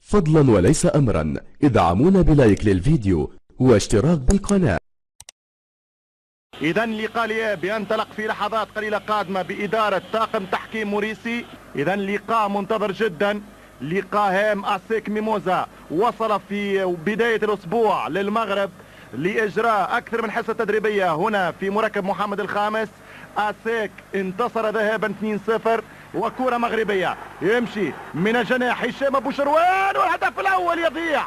فضلا وليس أمرا ادعمونا بلايك للفيديو واشتراك بالقناة. إذا لقاء الإياب ينطلق في لحظات قليلة قادمة بإدارة طاقم تحكيم موريسي. إذا لقاء منتظر جدا، لقاء هام. أسيك ميموزا وصل في بداية الأسبوع للمغرب لإجراء أكثر من حصة تدريبية هنا في مركب محمد الخامس. أسيك انتصر ذهابا 2-0 وكرة مغربية يمشي من الجناح هشام أبو شروان والهدف الأول يضيع.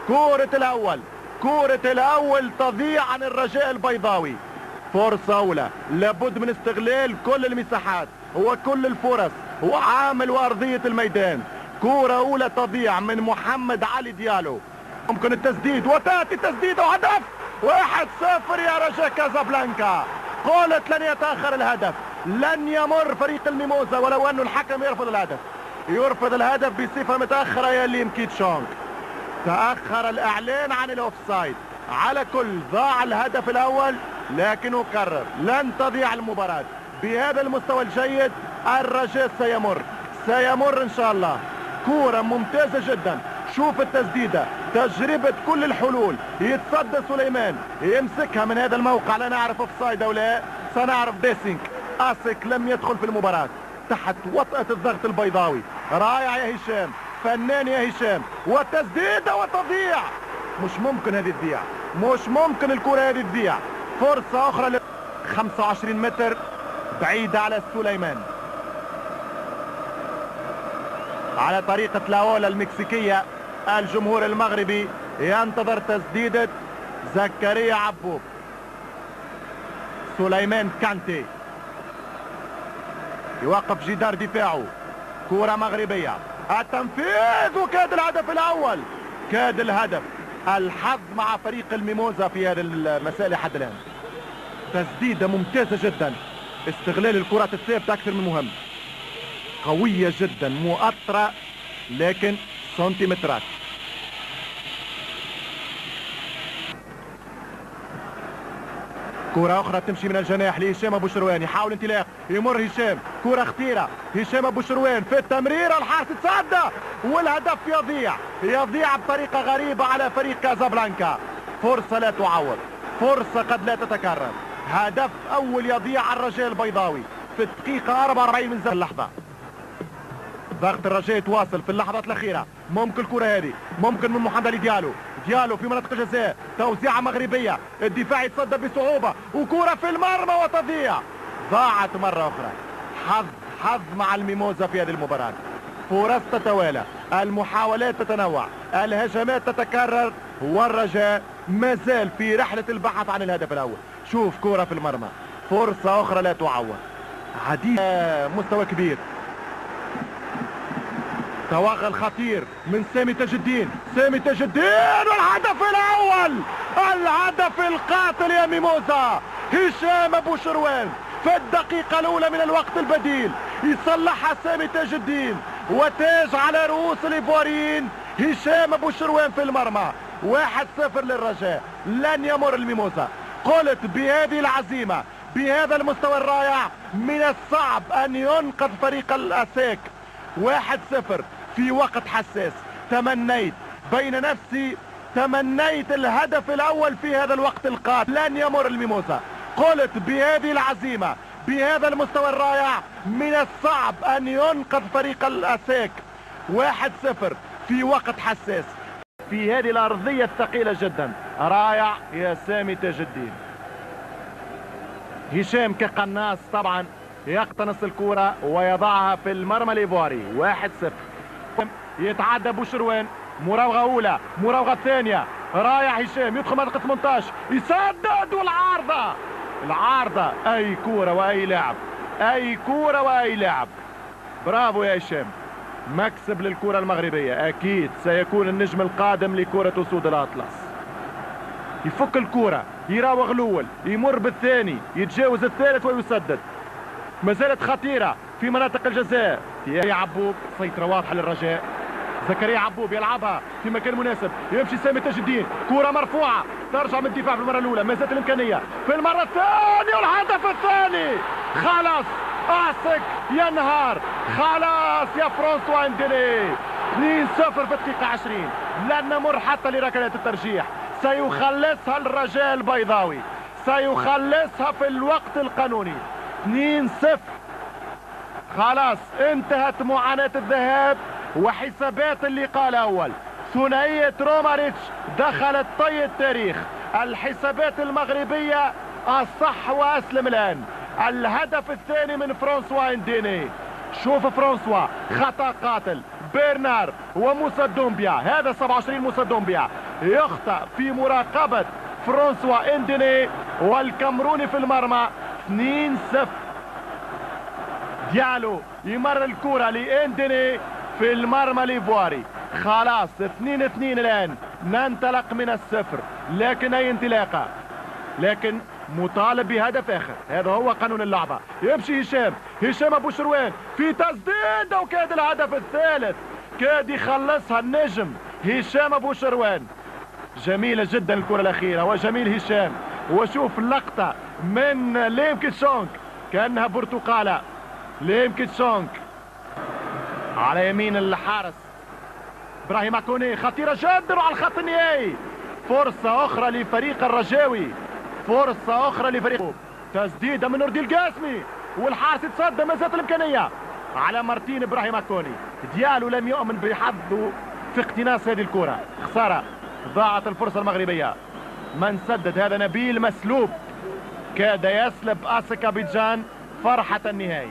كرة الأول تضيع عن الرجاء البيضاوي. فرصة أولى لابد من استغلال كل المساحات وكل الفرص وعامل وأرضية الميدان. كرة أولى تضيع من محمد علي ديالو، ممكن التسديد وتأتي التسديد وهدف 1-0 يا رجاء كازابلانكا. قلت لن يتأخر الهدف، لن يمر فريق الميموزا ولو أنه الحكم يرفض الهدف بصفة متأخرة يا ليم كيتشونغ. تأخر الإعلان عن الأوفسايد. على كل ضاع الهدف الأول، لكنه قرر لن تضيع المباراة. بهذا المستوى الجيد الرجاء سيمر إن شاء الله. كرة ممتازة جدا، شوف التسديدة، تجربة كل الحلول. يتصدى سليمان يمسكها من هذا الموقع، لا نعرف اوفسايد او لا، سنعرف ديسينك. أسك لم يدخل في المباراة تحت وطأة الضغط البيضاوي. رائع يا هشام، فنان يا هشام، والتسديدة وتضيع. مش ممكن هذه تضيع، مش ممكن الكرة هذه تضيع. فرصة أخرى 25 متر بعيدة على سليمان على طريقة لاولا المكسيكية. الجمهور المغربي ينتظر تسديدة زكريا عبوب. سليمان كانتي يوقف جدار دفاعه. كرة مغربية، التنفيذ وكاد الهدف الأول، كاد الهدف. الحظ مع فريق الميموزا في هذا المساء لحد الآن. تسديدة ممتازة جدا، استغلال الكرات الثابتة أكثر من مهم، قوية جدا، مؤطرة لكن سنتيمترات. كرة أخرى تمشي من الجناح لهشام أبو شروان، يحاول انطلاق، يمر هشام، كرة خطيرة، هشام أبو شروان في التمريرة، الحارس تصدى والهدف يضيع بطريقة غريبة على فريق كازابلانكا. فرصة لا تعوض، فرصة قد لا تتكرر. هدف أول يضيع على الرجاء البيضاوي في الدقيقة 44 من اللحظة. ضغط الرجاء يتواصل في اللحظات الأخيرة. ممكن الكرة هذه، ممكن من محمد علي ديالو في منطقة الجزاء، توزيعة مغربية، الدفاع يتصدى بصعوبة وكرة في المرمى وتضيع. ضاعت مرة أخرى. حظ مع الميموزا في هذه المباراة. فرص تتوالى، المحاولات تتنوع، الهجمات تتكرر، والرجاء ما زال في رحلة البحث عن الهدف الأول. شوف كرة في المرمى، فرصة أخرى لا تعوض. عديد مستوى كبير. توغل خطير من سامي تاج الدين، والهدف الأول، الهدف القاتل يا ميموزا. هشام أبو شروان في الدقيقة الأولى من الوقت البديل يصلحها سامي تاج الدين، وتاج على رؤوس الإيفواريين. هشام أبو شروان في المرمى. 1-0 للرجاء. لن يمر الميموزا. قلت بهذه العزيمة، بهذا المستوى الرائع، من الصعب أن ينقذ فريق الأساك. 1-0 في وقت حساس. تمنيت بين نفسي، تمنيت الهدف الأول في هذا الوقت القاتل. لن يمر الميموزا. قلت بهذه العزيمة، بهذا المستوى الرائع، من الصعب أن ينقذ فريق الأساك. 1-0 في وقت حساس في هذه الأرضية الثقيلة جدا. رائع يا سامي تاج الدين. هشام كقناص طبعا يقتنص الكرة ويضعها في المرمى الإيفواري. 1-0. يتعدى بوشروان، مراوغة أولى، مراوغة ثانية. رائع هشام، يدخل منطقة 18، يسدد، والعارضة. أي كرة وأي لاعب، برافو يا هشام. مكسب للكرة المغربية، أكيد سيكون النجم القادم لكرة أسود الأطلس. يفك الكرة، يراوغ الأول، يمر بالثاني، يتجاوز الثالث ويسدد. ما زالت خطيرة في مناطق الجزاء. يا عبوب، سيطرة واضحة للرجاء. زكريا عبوب يلعبها في مكان مناسب، يمشي سامي تاج الدين، كرة مرفوعة، ترجع من الدفاع في المرة الأولى، ما زالت الإمكانية في المرة الثانية، والهدف الثاني. خلاص أسك ينهار، خلاص يا فرانسوا انديني. 0 في الدقيقة 20. لن نمر حتى لركلات الترجيح. سيخلصها الرجاء البيضاوي، سيخلصها في الوقت القانوني. 2-0. خلاص انتهت معاناة الذهاب وحسابات اللقاء الأول. ثنائية روماريتش دخلت طي التاريخ. الحسابات المغربية الصح وأسلم الآن. الهدف الثاني من فرانسوا انديني. شوف فرانسوا، خطأ قاتل. برنار وموسى دومبيا، هذا 27 موسى دومبيا يخطأ في مراقبة فرانسوا انديني والكامروني في المرمى. 2-0. ديالو يمر الكرة لانديني في المرمى الايفواري. خلاص 2-2 الآن. ننطلق من الصفر، لكن أي انطلاقة، لكن مطالب بهدف آخر. هذا هو قانون اللعبة. يمشي هشام أبو شروان في تسديدة، وكاد الهدف الثالث، كاد يخلصها النجم هشام أبو شروان. جميلة جدا الكرة الأخيرة، وجميل هشام. وشوف اللقطة من ليم كيتشونك كأنها برتقالة. ليم كيتشونك على يمين الحارس إبراهيم أكوني، خطيرة جدا على الخط النهائي. فرصة أخرى لفريق الرجاوي، فرصة أخرى لفريق. تسديدة من نوردي القاسمي، والحارس يتصدى، ما زالت الإمكانية على مارتين إبراهيم أكوني. ديالو لم يؤمن بحظه في اقتناص هذه الكرة، خسارة، ضاعت الفرصة المغربية. من سدد؟ هذا نبيل مسلوب، كاد يسلب أسك أبيجان فرحة النهائي.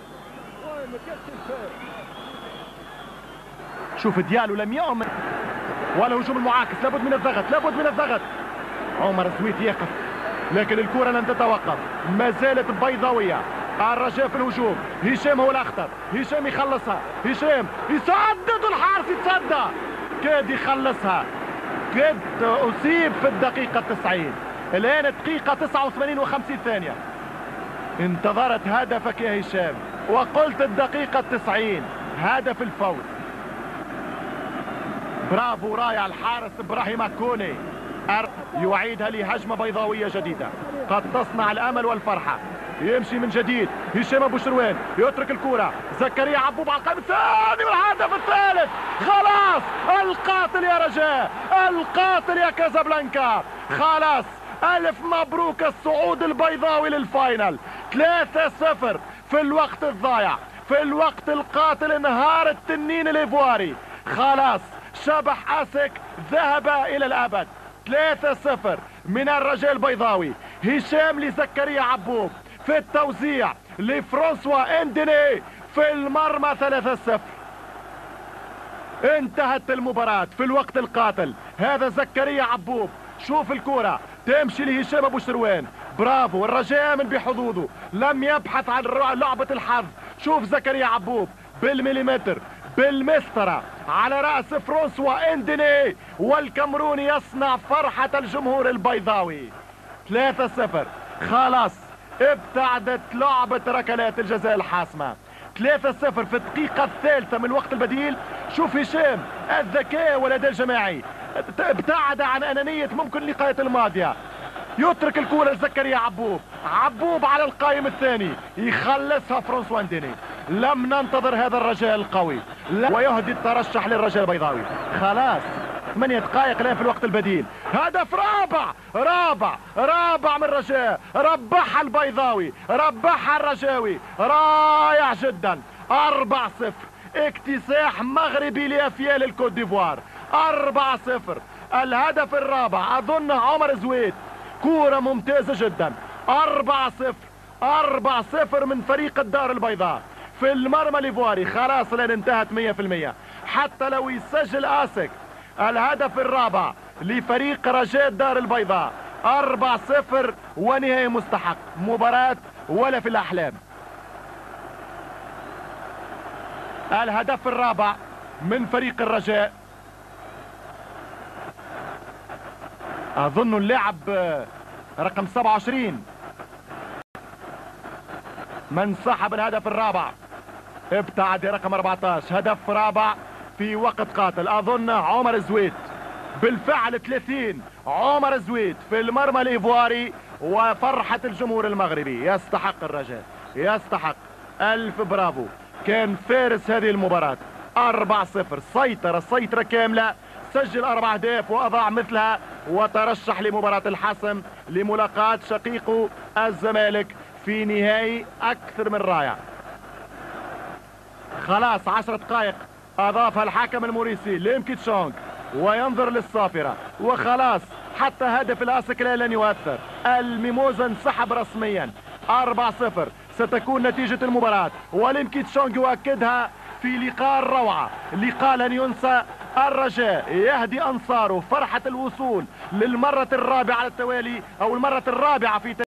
شوف ديالو لم يؤمن، والهجوم المعاكس، لابد من الضغط، لابد من الضغط. عمر زويت يقف، لكن الكرة لن تتوقف، ما زالت بيضاوية. الرجاء في الهجوم، هشام هو الأخطر، هشام يخلصها، هشام يسدد، الحارس يتصدى، كاد يخلصها، كاد أصيب في الدقيقة 90. الآن الدقيقة 89 و50 ثانية. انتظرت هدفك يا هشام، وقلت الدقيقة 90 هدف الفوز. برافو، رائع الحارس إبراهيم أكوني، يعيدها لهجمة بيضاوية جديدة قد تصنع الأمل والفرحة. يمشي من جديد هشام أبو شروان، يترك الكرة زكريا عبوب على القائم الثاني، والهدف الثالث. خلاص القاتل يا رجاء، القاتل يا كازابلانكا. خلاص ألف مبروك الصعود البيضاوي للفاينل. 3-0 في الوقت الضايع، في الوقت القاتل انهار التنين الإيفواري. خلاص شبح أسك ذهب إلى الأبد. 3-0 من الرجاء البيضاوي. هشام لزكريا عبوب في التوزيع لفرانسوا انديني في المرمى. 3-0. انتهت المباراة في الوقت القاتل. هذا زكريا عبوب، شوف الكرة تمشي لهشام أبو شروان، برافو. الرجاء من بحظوظه لم يبحث عن لعبة الحظ. شوف زكريا عبوب بالمليمتر، بالمسطرة، على رأس فرانسوا انديني، والكامروني يصنع فرحة الجمهور البيضاوي. 3-0. خلاص ابتعدت لعبة ركلات الجزاء الحاسمة. 3-0 في الدقيقة الثالثة من الوقت البديل. شوف هشام الذكاء والأداء الجماعي، ابتعد عن أنانية ممكن اللقاءات الماضية. يترك الكرة لزكريا عبوب، عبوب على القائم الثاني، يخلصها فرانسوا انديني. لم ننتظر هذا الرجاء القوي، ويهدي الترشح للرجاء البيضاوي. خلاص 8 دقائق الآن في الوقت البديل. هدف رابع من الرجاء، ربحها البيضاوي، ربحها الرجاوي، رائع جدا. 4-0 اكتساح مغربي لأفيال الكوت ديفوار. 4-0 الهدف الرابع، أظن عمر زويت، كورة ممتازة جدا. 4-0 من فريق الدار البيضاء في المرمى الإيفواري. خلاص الآن انتهت 100%. حتى لو يسجل آسك الهدف الرابع لفريق رجاء الدار البيضاء، 4-0 ونهاية مستحق، مباراة ولا في الأحلام. الهدف الرابع من فريق الرجاء، أظن اللاعب رقم 27 من صاحب الهدف الرابع، ابتعد رقم 14. هدف رابع في وقت قاتل، أظن عمر زويت. بالفعل 30 عمر زويت في المرمى الإيفواري، وفرحة الجمهور المغربي. يستحق الرجاء، يستحق. ألف برافو، كان فارس هذه المباراة. 4-0. سيطرة كاملة، سجل 4 أهداف وأضاع مثلها، وترشح لمباراة الحسم لملاقاة شقيقه الزمالك في نهائي أكثر من رائع. خلاص 10 دقائق أضافها الحكم الموريسي ليمكيتشونغ وينظر للصافرة، وخلاص حتى هدف الأسكلا لن يؤثر. الميموزا انسحب رسميا. 4-0 ستكون نتيجة المباراة، وليمكيتشونغ يؤكدها في لقاء الروعة، لقاء لن ينسى. الرجاء يهدي أنصاره فرحة الوصول للمرة الرابعة على التوالي، أو المرة الرابعة في